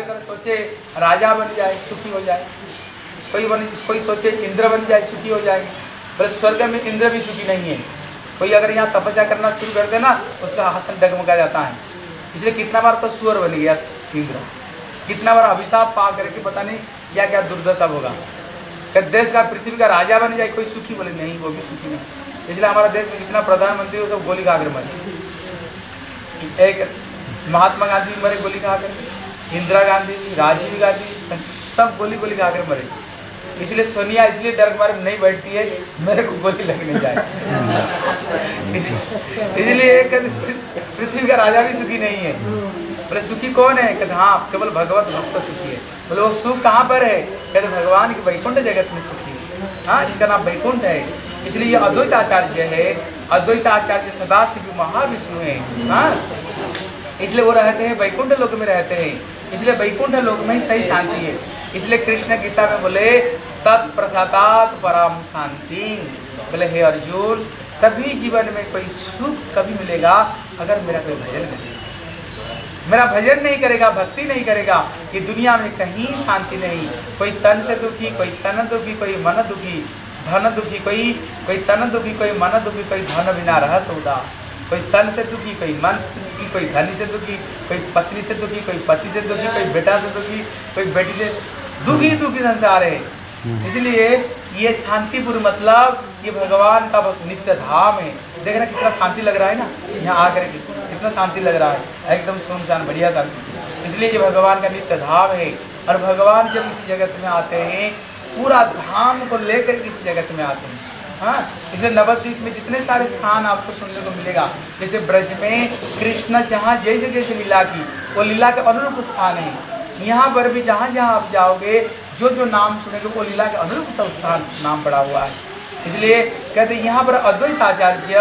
अगर सोचे राजा बन जाए सुखी हो जाए, कोई सोचे इंद्र बन जाए सुखी हो जाएंगे। बोले स्वर्ग में इंद्र भी सुखी नहीं है। कोई अगर यहाँ तपस्या करना शुरू कर देना उसका आसन डगमगा जाता है। इसलिए कितना बार तो सुअर बन गया इंद्र, कितना बार अभिशाप पा करके पता नहीं क्या क्या दुर्दशा होगा। देश का पृथ्वी का राजा बन जाए कोई सुखी, बोले नहीं वो भी सुखी नहीं। इसलिए हमारा देश में जितना प्रधानमंत्री वो सब गोली खा कर मरे। एक महात्मा गांधी भी मरे गोली खा कर, इंदिरा गांधी भी, राजीव गांधी, सब गोली खा कर मरे। इसलिए सोनिया इसलिए डर के मारे में नहीं बैठती है मेरे को गोली लगने जाए। इसलिए पृथ्वी का राजा भी सुखी नहीं है। बोले सुखी कौन है? कहते हाँ केवल भगवत भक्त सुखी है। बोले वो सुख कहाँ पर है? कहते भगवान की वैकुंठ जगत में सुखी है। हाँ जिसका नाम वैकुंठ है। इसलिए ये अद्वैत आचार्य है। अद्वैत आचार्य सदाशिव महाविष्णु है। हाँ इसलिए वो रहते हैं वैकुंठ लोक में रहते हैं। इसलिए वैकुंठ लोक में ही सही शांति है। इसलिए कृष्ण गीता में बोले तत्प्रसादात् परम शांति। बोले हे अर्जुन कभी जीवन में कोई सुख कभी मिलेगा अगर मेरा कोई भजन करेगा, मेरा भजन नहीं करेगा, भक्ति नहीं करेगा, कि दुनिया में कहीं शांति नहीं। कोई तन से दुखी, कोई तन दुखी, कोई मन दुखी, धन दुखी, कोई तन दुखी, कोई मन दुखी, कोई धन बिना रहत उदास। कोई तन से दुखी, कोई मन से दुखी, कोई धनी से दुखी, कोई पत्नी से दुखी, कोई पति से दुखी, कोई बेटा से दुखी, कोई बेटी से दुखी संसार है। इसलिए ये शांतिपुर मतलब ये भगवान का नित्य धाम है। देख रहे कितना शांति लग रहा है ना, यहाँ आकर के कितना शांति लग रहा है, एकदम सुनसान बढ़िया शांति। इसलिए ये भगवान का नित्य धाम है। और भगवान जब इस जगत में आते हैं पूरा धाम को लेकर इस जगत में आते हैं। हाँ इसलिए नवद्वीप में जितने सारे स्थान आपको सुनने को मिलेगा, जैसे ब्रज में कृष्ण जहाँ जैसे जैसे लीला की वो लीला के अनुरूप स्थान है। यहाँ पर भी जहाँ जहाँ आप जाओगे जो जो नाम सुनेंगे वो लीला के अनुरूप सब स्थान नाम पड़ा हुआ है। इसलिए कहते यहाँ पर अद्वैत आचार्य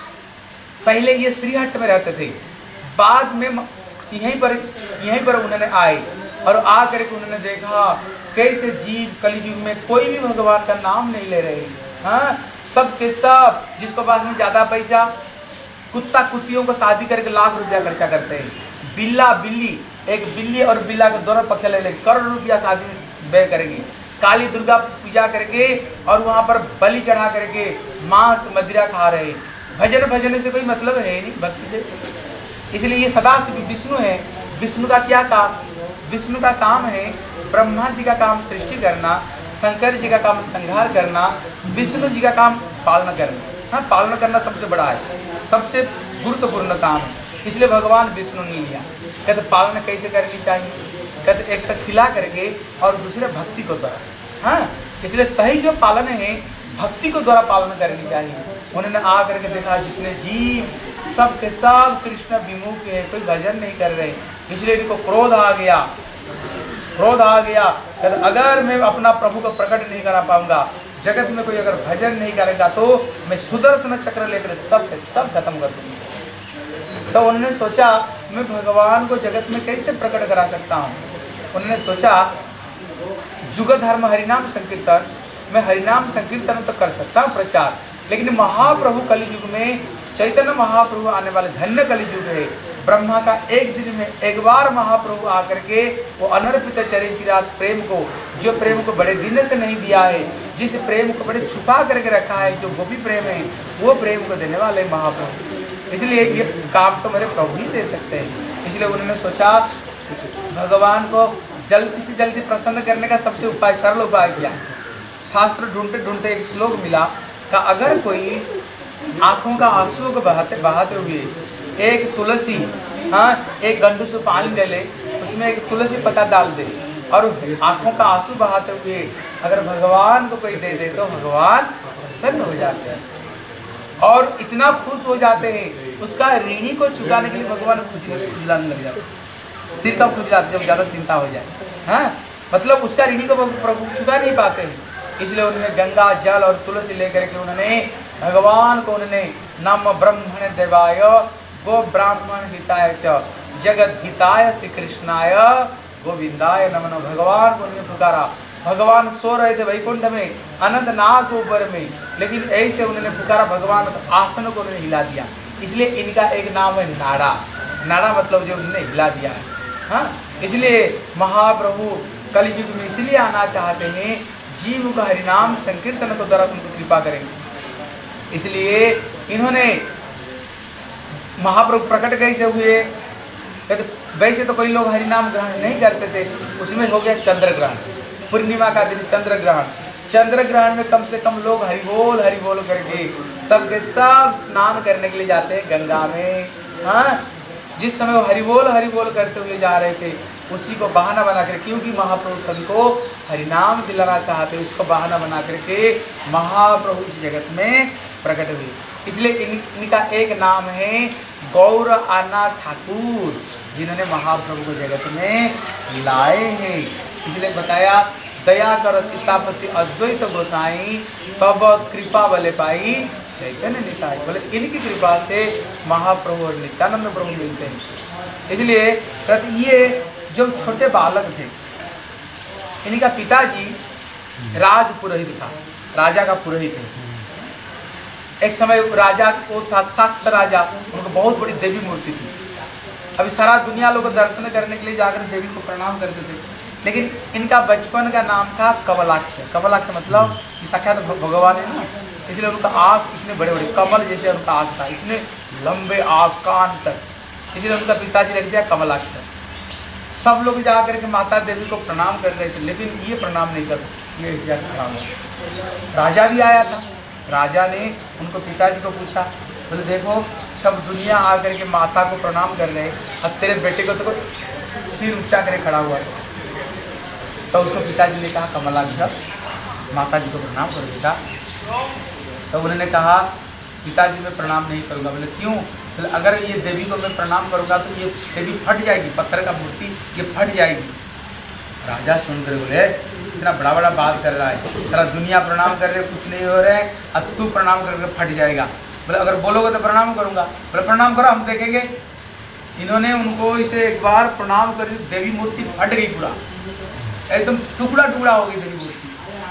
पहले ये श्रीहट्ट में रहते थे, बाद में यहीं पर उन्होंने आए और आ करके उन्होंने देखा कैसे जीव कलयुग में कोई भी भगवान का नाम नहीं ले रहे। हाँ सब के सब जिसको पास में ज़्यादा पैसा, कुत्ता कुत्तियों को शादी करके लाख रुपया खर्चा करते हैं, बिल्ला बिल्ली, एक बिल्ली और बिल्ला के दोनों पक्ष ले ले करोड़ रुपया शादी में व्यय करेंगे, काली दुर्गा पूजा करके और वहाँ पर बलि चढ़ा करके मांस मदिरा खा रहे। भजन से कोई मतलब है नहीं भक्ति से। इसलिए ये सदाशिव विष्णु है। विष्णु का क्या काम? विष्णु का काम है ब्रह्मा जी का काम सृष्टि करना, शंकर जी का काम संहार करना, विष्णु जी का काम पालना करना। हाँ पालना करना सबसे बड़ा है, सबसे गुरुत्वपूर्ण काम है। इसलिए भगवान विष्णु ने लिया। कहते पालना कैसे करनी चाहिए? कहते एक तक खिला करके और दूसरे भक्ति को द्वारा। हाँ इसलिए सही जो पालन है भक्ति को द्वारा पालन करनी चाहिए। उन्होंने आ करके देखा जितने जीव सब के सब कृष्ण विमुख है, कोई भजन नहीं कर रहे। इसलिए इनको क्रोध आ गया। कहते अगर मैं अपना प्रभु को प्रकट नहीं करा पाऊंगा, जगत में कोई अगर भजन नहीं करेगा तो मैं सुदर्शन चक्र लेकर सब खत्म कर दूंगा। तो उन्होंने सोचा मैं भगवान को जगत में कैसे प्रकट करा सकता हूँ। उन्होंने सोचा जुग धर्म हरिनाम संकीर्तन, मैं हरिनाम संकीर्तन तो कर सकता हूँ प्रचार, लेकिन महाप्रभु कलियुग में चैतन्य महाप्रभु आने वाले धन्य कलियुग है। ब्रह्मा का एक दिन में एक बार महाप्रभु आकर के वो अनर्पित चरण चिराग प्रेम को, जो प्रेम को बड़े दिन से नहीं दिया है, जिस प्रेम को बड़े छुपा करके रखा है, जो गोपी प्रेम है, वो प्रेम को देने वाले महाप्रभु। इसलिए ये काम तो मेरे प्रभु ही दे सकते हैं। इसलिए उन्होंने सोचा भगवान को जल्दी से जल्दी प्रसन्न करने का सबसे उपाय, सरल उपाय किया। शास्त्र ढूंढते ढूंढते एक श्लोक मिला कि अगर कोई आँखों का आंसू को बहाते हुए एक तुलसी, हाँ एक गंडू से पानी ले ले, उसमें एक तुलसी पत्ता डाल दे और आँखों का आंसू बहाते हुए अगर भगवान को कोई दे दे तो भगवान प्रसन्न हो जाते हैं और इतना खुश हो जाते हैं, उसका ऋणी को चुकाने के लिए भगवान खुजलाने लग जाते, सिर का खुजलाते जब ज़्यादा चिंता हो जाए। हाँ मतलब उसका ऋणी को प्रभु चुका नहीं पाते हैं। इसलिए उन्होंने गंगा जल और तुलसी लेकर के उन्होंने भगवान को उन्होंने नम ब्रह्मण देवाय गो ब्राह्मण हिताय च जगत हिताय श्री कृष्णाय गोविंदाय नमः। भगवान को उन्होंने पुकारा। भगवान सो रहे थे वैकुंठ में अनंत नाग ऊपर में, लेकिन ऐसे उन्होंने पुकारा भगवान आसन को उन्होंने हिला दिया। इसलिए इनका एक नाम है नाड़ा। नाड़ा मतलब जो उन्होंने हिला दिया है। हाँ इसलिए महाप्रभु कलयुग में इसलिए आना चाहते हैं, जीव को हरिनाम संकीर्तन को द्वारा उनको कृपा करेंगे। इसलिए इन्होंने महाप्रभु प्रकट कैसे हुए? वैसे तो कोई लोग हरिनाम ग्रहण नहीं करते थे, उसमें हो गया चंद्र ग्रहण, पूर्णिमा का दिन चंद्र ग्रहण। चंद्र ग्रहण में कम से कम लोग हरि बोल करके सबके सब स्नान करने के लिए जाते हैं गंगा में। हाँ, जिस समय वो हरि बोल करते हुए जा रहे थे, उसी को बहाना बना कर, क्योंकि महाप्रभु सभी को हरिनाम दिलाना चाहते, उसको बहाना बना करके महाप्रभु इस जगत में प्रकट हुए। इसलिए इनका एक नाम है गौर आना ठाकुर, जिन्होंने महाप्रभु को जगत में लाए हैं। इसलिए बताया, दया कर सीतापति अद्वैत गोसाई, तब कृपा बले पाई चैतन्य निताई। बोले इनकी कृपा से महाप्रभु और नित्यानंद प्रभु मिलते हैं। इसलिए ये जो छोटे बालक थे, इनका पिताजी राज पुरोहित था, राजा का पुरोहित है। एक समय राजा को था शाक्त राजा, उनको बहुत बड़ी देवी मूर्ति थी। अभी सारा दुनिया लोग दर्शन करने के लिए जाकर देवी को प्रणाम करते थे, लेकिन इनका बचपन का नाम था कमलाक्ष। कमलाक्ष मतलब कि साक्षात भगवान है ना, इसलिए उनका आँख इतने बड़े बड़े कमल जैसे उनका आँख था, इतने लंबे आँख कान तक, इसलिए उनका पिताजी रख दिया कमलाक्ष। सब लोग जा करके माता देवी को प्रणाम कर रहे थे, लेकिन ये प्रणाम नहीं कर, ये इस जगह खड़ा हुआ। राजा भी आया था, राजा ने उनको पिताजी को पूछा, बोले देखो सब दुनिया आकर के माता को प्रणाम कर रहे, अब तेरे बेटे को तो सिर ऊंचा करे खड़ा हुआ। तो उसको पिताजी ने कहा कमलाक्ष माता जी को प्रणाम करो बेटा। तो उन्होंने कहा पिताजी मैं प्रणाम नहीं करूँगा। बोले क्यों? बोले अगर ये देवी को मैं प्रणाम करूँगा तो ये देवी फट जाएगी, पत्थर का मूर्ति ये फट जाएगी। राजा सुनकर बोले इतना बड़ा बड़ा बात कर रहा है, सारा दुनिया प्रणाम कर रहे, कुछ नहीं हो रहा है, अब तू प्रणाम करके फट जाएगा। बोले अगर बोलोगे तो प्रणाम करूँगा। बोले प्रणाम करो हम देखेंगे। इन्होंने उनको इसे एक बार प्रणाम कर, देवी मूर्ति फट गई, पूरा एकदम टुकड़ा टुकड़ा हो गई देवी मूर्ति।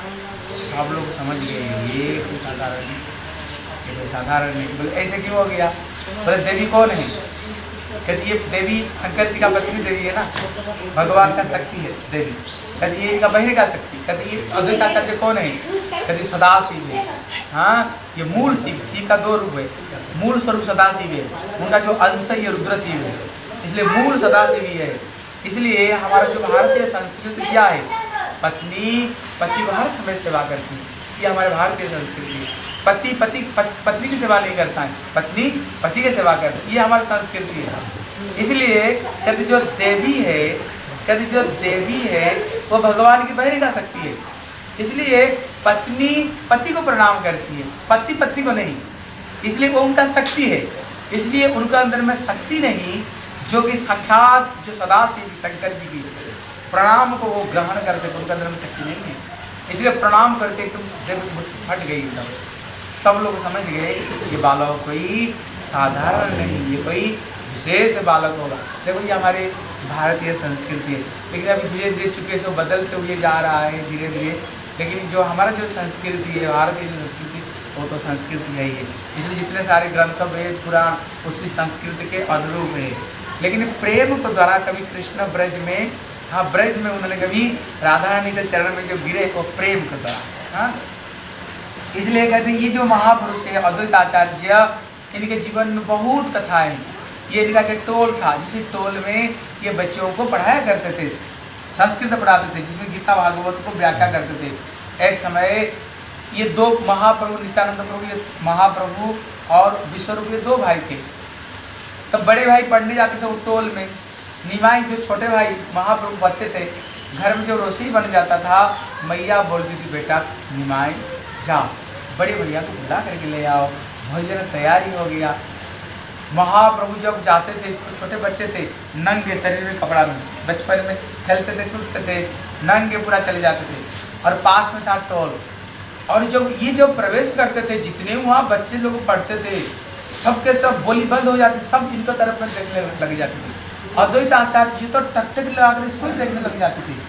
सब लोग समझ गए ये कोई साधारण नहीं, ये कोई साधारण नहीं। बोले ऐसे क्यों हो गया? बोले देवी कौन है? कहती ये देवी शंकर जी का पत्नी देवी है ना, भगवान का शक्ति है देवी। कहती ये इनका बहन का शक्ति। कहती ये अद्वैताचार्य कौन है? कहती सदाशिव है। हाँ, ये मूल शिव, शिव का दो रूप है, मूल स्वरूप सदाशिव है, उनका जो अंश है ये रुद्र शिव है, इसलिए मूल सदाशिव ही है। इसलिए हमारा जो भारतीय संस्कृति क्या है, पत्नी पति को हर समय सेवा करती है, ये हमारे भारतीय संस्कृति है। पति पत्नी की सेवा नहीं करता है, पत्नी पति की सेवा करती है, ये हमारी संस्कृति है। इसलिए कहते जो देवी है, कहते जो देवी है वो भगवान की बहन का शक्ति है। इसलिए पत्नी पति को प्रणाम करती है, पति पत्नी को नहीं, इसलिए वो उनका शक्ति है। इसलिए उनका अंदर में शक्ति नहीं, जो कि साक्षात जो सदाशिव शंकर जी की प्रणाम को वो ग्रहण कर सके, उनके अंदर में शक्ति नहीं है। इसलिए प्रणाम करके तुम देव फट गई एकदम। सब लोग समझ गए ये बालक कोई साधारण नहीं, ये कोई विशेष बालक होगा। देखो ये हमारे भारतीय संस्कृति है, लेकिन अभी धीरे धीरे चुके सो बदलते हुए जा रहा है धीरे धीरे। लेकिन जो हमारा जो संस्कृति है, भारतीय संस्कृति, वो तो संस्कृति है ही है। इसलिए जितने सारे ग्रंथ वेद पुराण उसी संस्कृति के अनुरूप है। लेकिन प्रेम को द्वारा कभी कृष्ण ब्रज में, हाँ ब्रज में उन्होंने कभी राधा रानी के चरण में जो गिरे वो प्रेम के द्वारा। हाँ, इसलिए कहते हैं ये जो महापुरुष है अद्वैताचार्य, इनके जीवन में बहुत कथाएं। ये इनका के टोल था, जिस टोल में ये बच्चों को पढ़ाया करते थे, संस्कृत पढ़ाते थे, जिसमें गीता भागवत को व्याख्या करते थे। एक समय ये दो महाप्रभु, नित्यानंद प्रभु, ये महाप्रभु और विश्वरूप, ये दो भाई थे। तो बड़े भाई पढ़ने जाते थे वो टोल में, निमाई जो छोटे भाई महाप्रभु बच्चे थे, घर में जो रोशनी बन जाता था, मैया बोलती थी बेटा निमाई जाओ बड़े भैया को बुला करके ले आओ, भोजन तैयारी हो गया। महाप्रभु जब जाते थे, छोटे बच्चे थे, नंगे शरीर में कपड़ा में, बचपन में खेलते थे कूदते थे, नंगे पूरा चले जाते थे, और पास में था टोल। और जब प्रवेश करते थे, जितने वहाँ बच्चे लोग पढ़ते थे, सबके सब बोली बंद हो जाती, सब इनका तरफ में देखने लग जाते थे। अद्वैत आचार्य जी तो टकटक लगाकर इसको ही देखने लग जाते थे।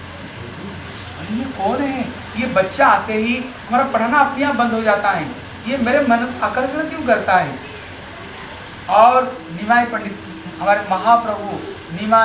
ये कौन है? ये बच्चा आते ही हमारा पढ़ना अपने आप बंद हो जाता है, ये मेरे मन आकर्षण क्यों करता है? और निमाई पंडित, हमारे महाप्रभु निमाई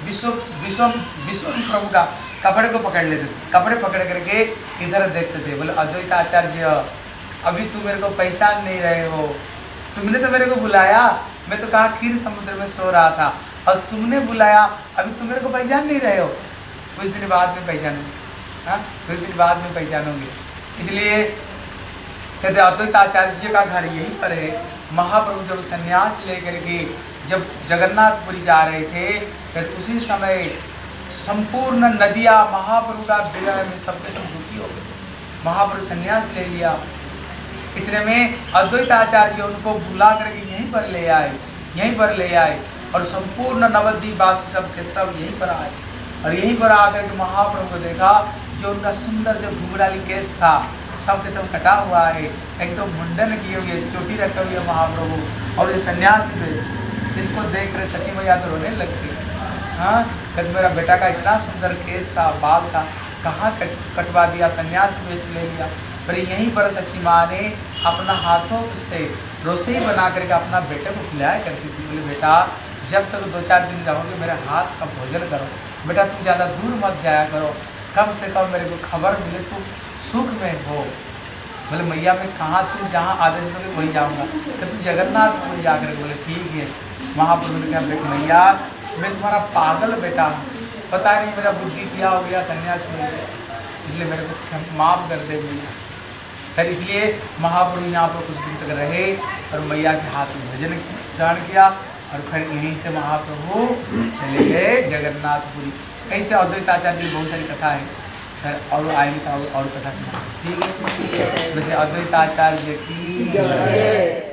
विश्व विश्व विश्व प्रभु का कपड़े को पकड़ लेते थे, कपड़े पकड़ करके इधर देखते थे। बोले अद्वैत आचार्य अभी तुम मेरे को पहचान नहीं रहे हो, तुमने तो मेरे को बुलाया, मैं तो कहा खीर समुद्र में सो रहा था, और तुमने बुलाया, अभी तुम मेरे को पहचान नहीं रहे हो, कुछ दिन बाद में पहचानोगे। हाँ, कुछ दिन बाद में पहचानोगे। इसलिए कहते अद्वैत आचार्य जी का घर यहीं पर है। महाप्रभु जब संन्यास लेकर के जब जगन्नाथपुरी जा रहे थे, तो उसी समय संपूर्ण नदियाँ महाप्रभु का विरह में सबके सब दुखी हो गए। महाप्रभु संन्यास ले लिया। इतने में अद्वैत आचार्य उनको बुला करके यहीं पर ले आए, यहीं पर ले आए, और संपूर्ण नवद्वीप वासी सब के सब यहीं पर आए। और यहीं पर आकर के महाप्रभु को देखा, जो उनका सुंदर जो घुंघराली केस था सब के सब कटा हुआ है, एकदम मुंडन किए हुए, चोटी रखे हुए महाप्रभु, और ये सन्यासी वेश, इसको देख कर सची मैया तो रोने लगती। हाँ, कहते मेरा बेटा का इतना सुंदर केस था, बाल था, कहाँ कटवा दिया, सन्यास वेश ले लिया। पर यहीं पर सची माँ ने अपना हाथों से रोसई बना करके अपना बेटे को खिलाया करती थी। बोले बेटा जब तक 2-4 दिन जाओगे मेरे हाथ का भोजन करो, बेटा तुम ज़्यादा दूर मत जाया करो, कम से कम मेरे को खबर मिले तुम सुख में हो। बोले मैया मैं कहाँ, तुम जहाँ आदेश दोगे वहीं जाऊँगा। तो तुम जगन्नाथपुरी जाकर बोले ठीक है। महाप्रभु ने कहा मैया मैं तुम्हारा पागल बेटा हूँ, पता नहीं मेरा बुद्धि क्या हो गया, संन्यास ले गया, इसलिए मेरे को माफ़ कर दे मैया। फिर इसलिए महाप्रभु यहाँ पर कुछ दिन तक रहे और मैया के हाथ में भजन ग्रहण किया, और फिर यहीं से महाप्रभु चले गए जगन्नाथपुरी। ऐसे अद्वैत आचार्य की बहुत सारी कथा है, फिर और आएंगे तो और कथा सुना। ठीक है, वैसे अद्वैत आचार्य की